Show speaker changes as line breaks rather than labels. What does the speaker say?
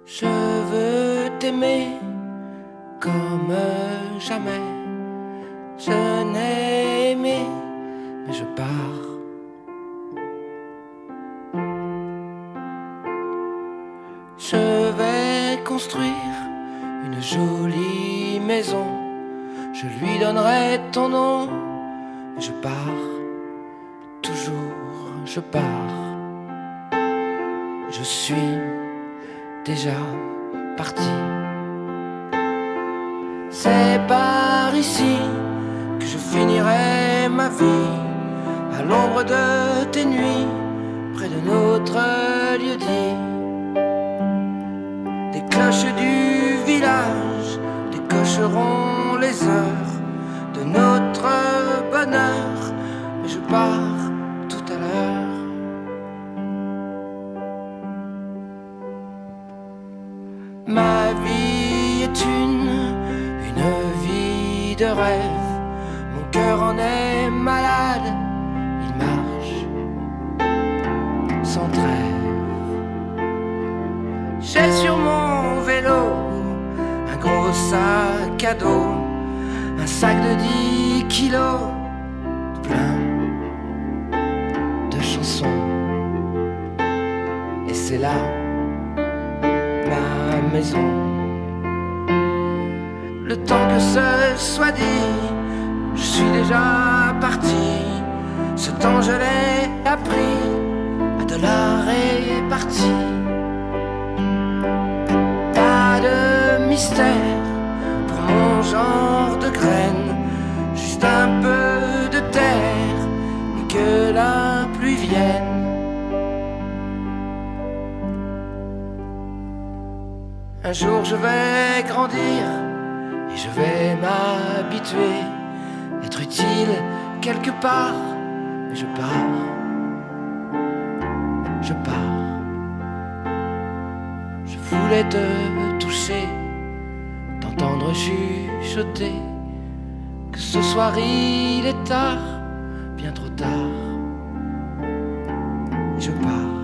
Je veux t'aimer comme jamais. Je n'ai aimé, mais je pars. Je vais construire une jolie maison. Je lui donnerai ton nom. Mais je pars, toujours je pars. Je suis déjà parti. C'est par ici que je finirai ma vie, à l'ombre de tes nuits, près de notre lieu-dit. Des cloches du village décocheront les heures de notre bonheur. Mais je pars tout à l'heure. Ma vie est une vie de rêve. Mon cœur en est malade, il marche sans trêve. J'ai sur mon vélo un gros sac à dos, un sac de 10 kilos, plein de chansons. Et c'est là ma maison. Le temps que ce soit dit, je suis déjà parti. Ce temps je l'ai appris à de la répartie. Pas de mystère pour mon genre de graine, juste un peu de terre et que la pluie vienne. Un jour je vais grandir et je vais m'habituer, être utile quelque part. Mais je pars, je pars. Je voulais te toucher, t'entendre chuchoter que ce soir il est tard, bien trop tard. Je pars.